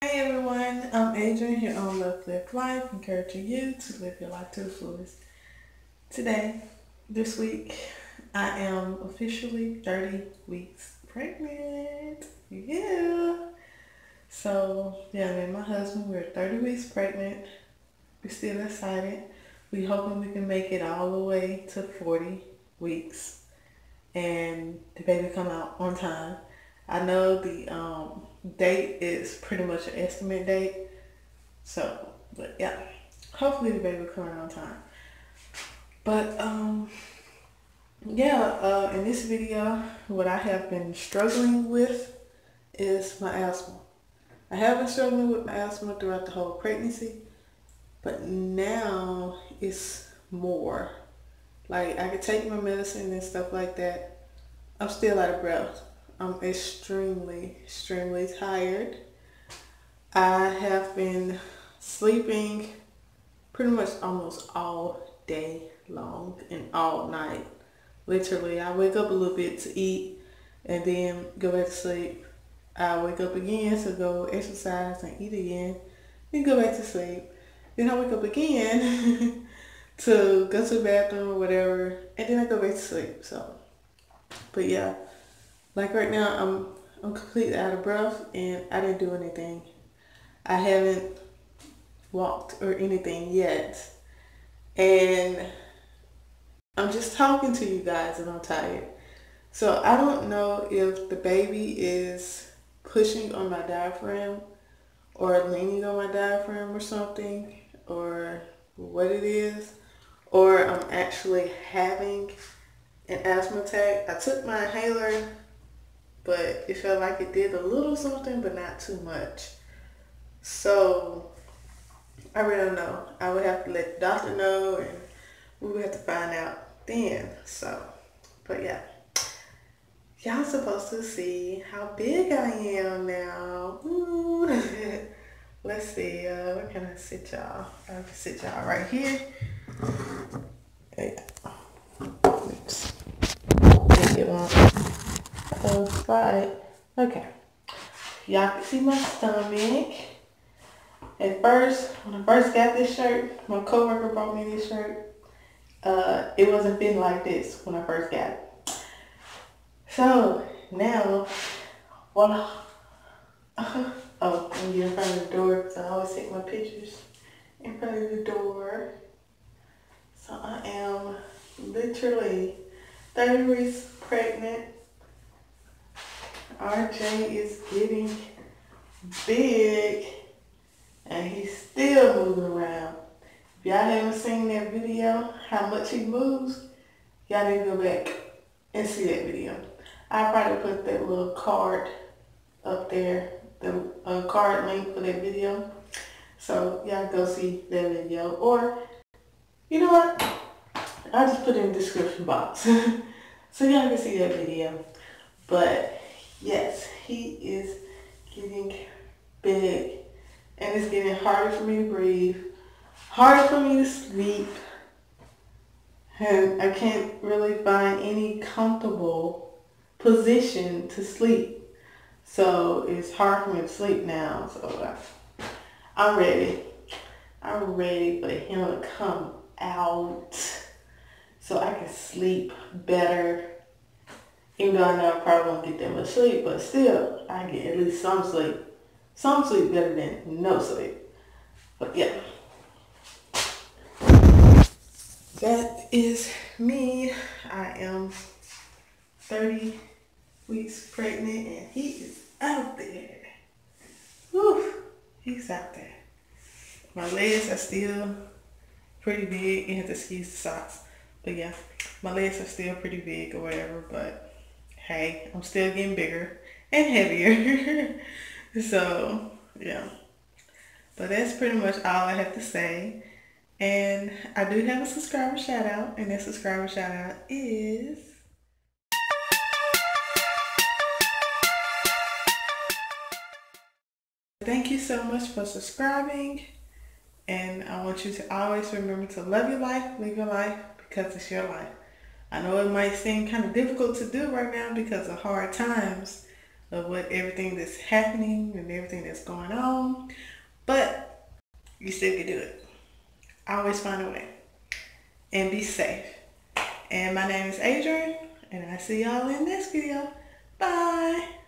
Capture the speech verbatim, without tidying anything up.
Hey everyone, I'm Adrian here on Love Live Life, encouraging you to live your life to the fullest. Today, this week, I am officially thirty weeks pregnant. Yeah. So, yeah, me and my husband, we're thirty weeks pregnant. We're still excited. We hoping we can make it all the way to forty weeks and the baby come out on time. I know the um, date is pretty much an estimate date. So, but yeah, hopefully the baby will come out on time. But um, yeah, uh, in this video, what I have been struggling with is my asthma. I have been struggling with my asthma throughout the whole pregnancy, but now it's more. Like I could take my medicine and stuff like that. I'm still out of breath. I'm extremely, extremely tired. I have been sleeping pretty much almost all day long and all night. Literally, I wake up a little bit to eat and then go back to sleep. I wake up again to go exercise and eat again, then go back to sleep. Then I wake up again to go to the bathroom or whatever, and then I go back to sleep. So, but yeah. Like right now, I'm I'm completely out of breath and I didn't do anything. I haven't walked or anything yet. And I'm just talking to you guys and I'm tired. So I don't know if the baby is pushing on my diaphragm or leaning on my diaphragm or something, or what it is, or I'm actually having an asthma attack. I took my inhaler, but it felt like it did a little something, but not too much. So I really don't know. I would have to let the doctor know, and we would have to find out then. So, but yeah, y'all supposed to see how big I am now. Ooh. Let's see. Uh, where can I sit y'all? I can sit y'all right here. There you go. Oops. Didn't get one. Oh, right. Okay. Y'all can see my stomach. At first, when I first got this shirt, my coworker brought me this shirt. Uh, it wasn't fitting like this when I first got it. So now, voila. Uh, oh, I'm in front of the door because I always take my pictures in front of the door. So I am literally thirty weeks pregnant. R J is getting big and he's still moving around. If y'all haven't seen that video, how much he moves, y'all need to go back and see that video. I'll probably put that little card up there, the uh, card link for that video. So y'all go see that video. Or, you know what, I'll just put it in the description box. So y'all can see that video. But yes, he is getting big and it's getting harder for me to breathe, harder for me to sleep, and I can't really find any comfortable position to sleep. So it's hard for me to sleep now. So uh, I'm ready. I'm ready for him to come out so I can sleep better. Even though I know I probably won't get that much sleep, but still, I get at least some sleep. Some sleep better than no sleep. But yeah. That is me. I am thirty weeks pregnant and he is out there. Whew, he's out there. My legs are still pretty big. You have to excuse the socks. But yeah, my legs are still pretty big or whatever, but hey, I'm still getting bigger and heavier. So, yeah. But that's pretty much all I have to say. And I do have a subscriber shout out, and that subscriber shout out is thank you so much for subscribing. And I want you to always remember to love your life, live your life, because it's your life. I know it might seem kind of difficult to do right now because of hard times, of what everything that's happening and everything that's going on. But you still can do it. Always find a way. And be safe. And my name is Adrian, and I see y'all in the next video. Bye.